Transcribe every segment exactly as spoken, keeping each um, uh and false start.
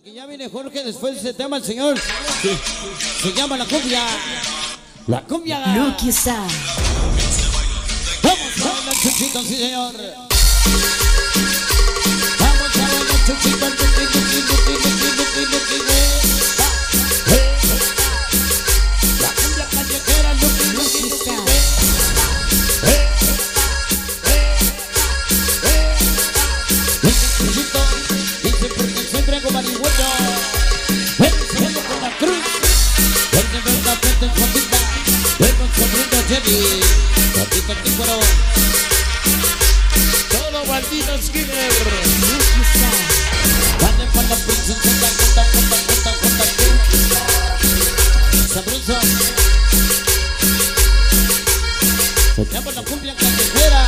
porque ya viene Jorge después de ese tema, el señor. Sí. Se llama la cumbia. La cumbia. Lucky Star. Vamos a bailar chuchito, sí señor. Vamos a bailar chuchito, luqui, luqui, luqui, luqui, luqui, luqui, la cumbia callejera, luqui, luqui, luqui, chuchito, dice porque siempre hago marihuana. El cielo con la cruz, el de verdad frente en fondita, el consumiendo Jenny, ratito que fueron. Todo maldito Skinner. Dale pa' la princesa, conta, conta, conta, conta, conta. Sabroso. Se llama la cumbia callejera.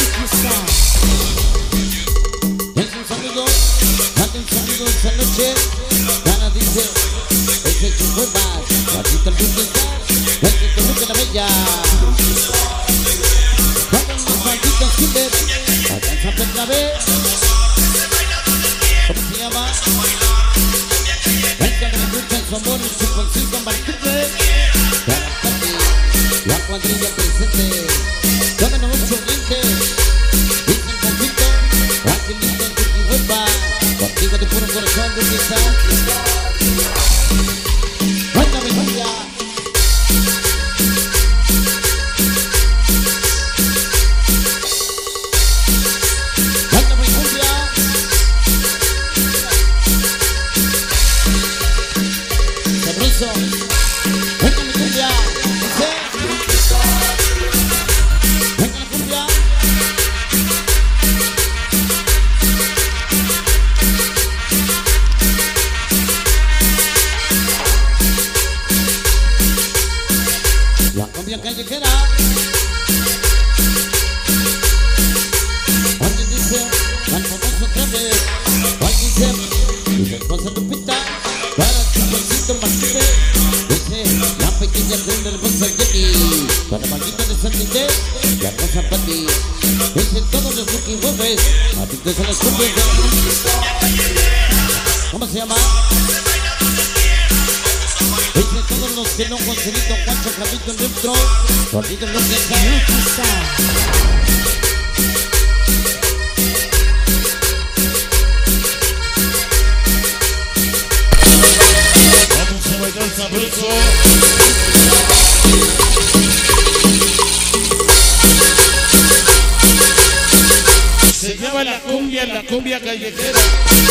Es un saludo, dale un saludo esta noche. Gana dice, ese chico es más. Ratito el Lucky Star, el que corre la bella. Vamos los malditos Skinner. Alcanza otra vez. ¿Cómo se llama? El que me escucha en su amor, en su concierto en Valquite. La cuadrilla presente. Tómenos mucho diente. Dice el conflicto. Aquelito en tu huelva. Contigo de puro corazón, Lucky Star. Buena memoria. Venga mi cumbia, dice. Venga la cumbia. La cumbia callejera. Alguien dice, al famoso otra vez. Alguien dice, y la esposa Lupita, para tu bolsito más libre. La pequeña tren del bolsa Jenny, para Maguito de San Miguel, la cosa para ti. Dicen todos los Lucky Jueves, adictos a las cumbias. ¿Cómo se llama? Dicen todos los que no han conseguido cuatro clavitos dentro, gordito en Lucky Star. Sabroso. Se llama la cumbia, la cumbia callejera.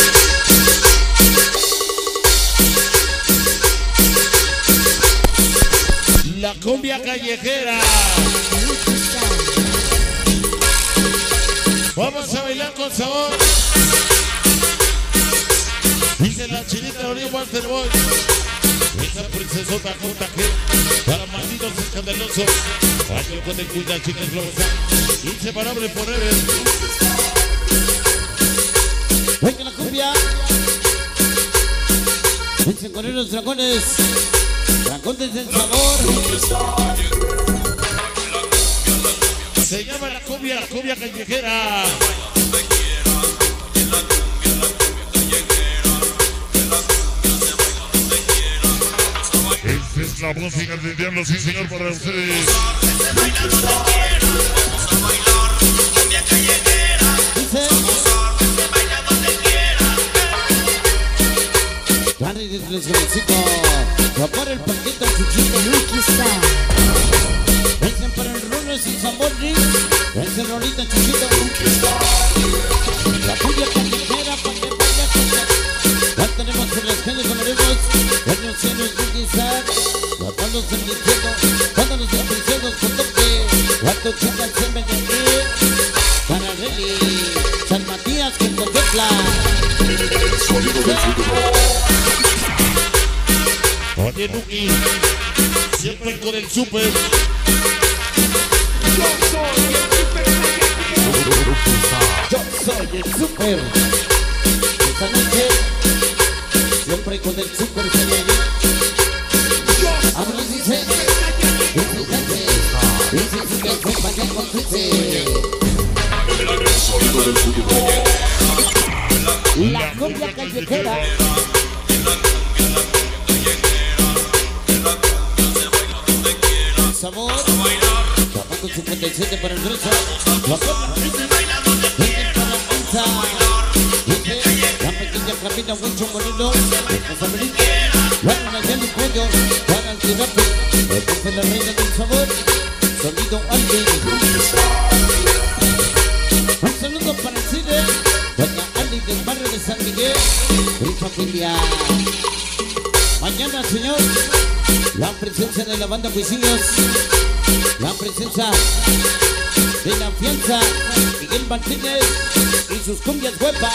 La cumbia callejera. Vamos a bailar con sabor. Dice la chinita de Orión Walter Boy. Esa princesota junta que para malditos escandalosos. Aquí con el cuida chicas globosas. Inseparable forever. Venga la cumbia. Dicen con los dragones. Dragones del sabor. Se llama la cumbia, la cumbia callejera. Es la música del diablo, sí señor, para ustedes. Dice Dale desde el jovencito. Para el paquito el chuchito Lucky Star. Dicen para el rulo sin sabor ni. Ese rolita chuchito Lucky Star. La cumbia callejera para que vaya a tocar. Ya tenemos por las calles amaremos. Buenos cielos Lucky Star. Matando en mi cielo, todos los apreciados con toque. Cuatro chicas se ven aquí. Para Reli, San Matías que contempla. El sonido del futuro. Oye, Lucky, siempre con el super. Yo soy el super. Esta noche, siempre con el super se ve. Ahora dice, dice, dice, dice, que se vaya con dice. El sonido del futuro. La cumbia callejera. Sabor. Tabaco cincuenta y siete para el grueso. La copa. Venga para la danza. La pequeña Camila Huicho Moreno. Los americanos. Juan Nayeli Cuello. Juan Altirapi. Entonces la reina del sabor. Sonido Alvin. Un saludo para el cine. Doña Ali del barrio de San Miguel. Mi familia. Mañana, señor, la presencia de la banda Huisillos, la presencia de la fianza Miguel Martínez y sus cumbias huepas.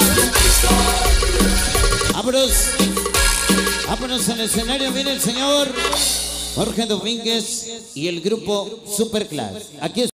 Vámonos, vámonos al escenario. Viene el señor Jorge Domínguez y el grupo Superclass. Aquí es